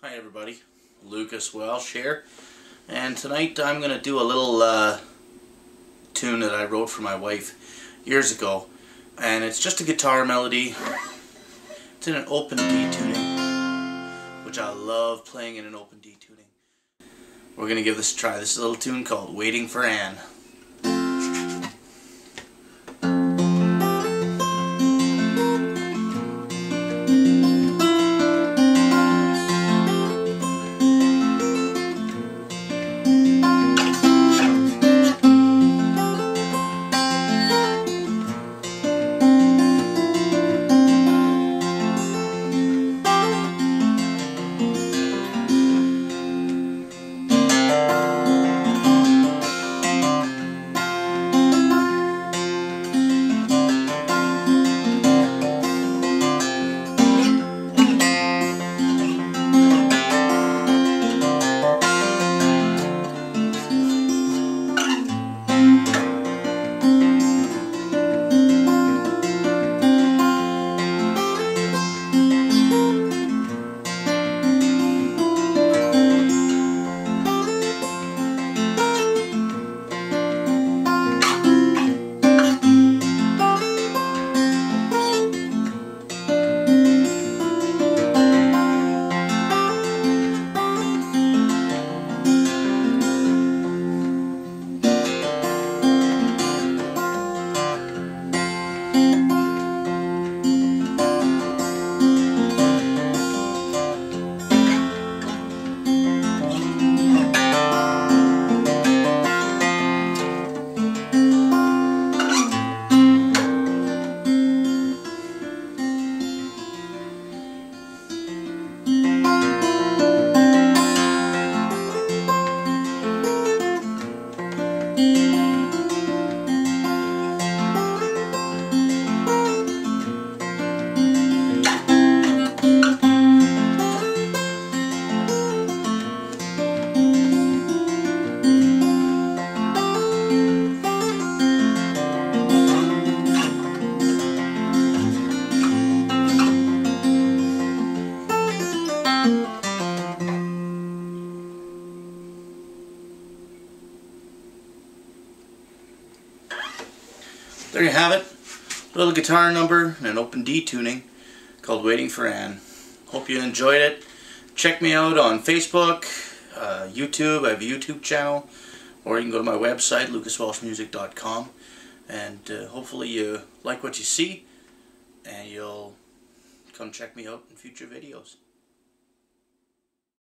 Hi everybody, Lucas Welsh here, and tonight I'm going to do a little tune that I wrote for my wife years ago, and it's just a guitar melody. It's in an open D tuning, which I love playing in an open D tuning. We're going to give this a try. This is a little tune called Waiting for Anne. There you have it, a little guitar number and an open D tuning called Waiting for Anne. Hope you enjoyed it. Check me out on Facebook, YouTube. I have a YouTube channel, or you can go to my website, lucaswelshmusic.com, and hopefully you like what you see and you'll come check me out in future videos.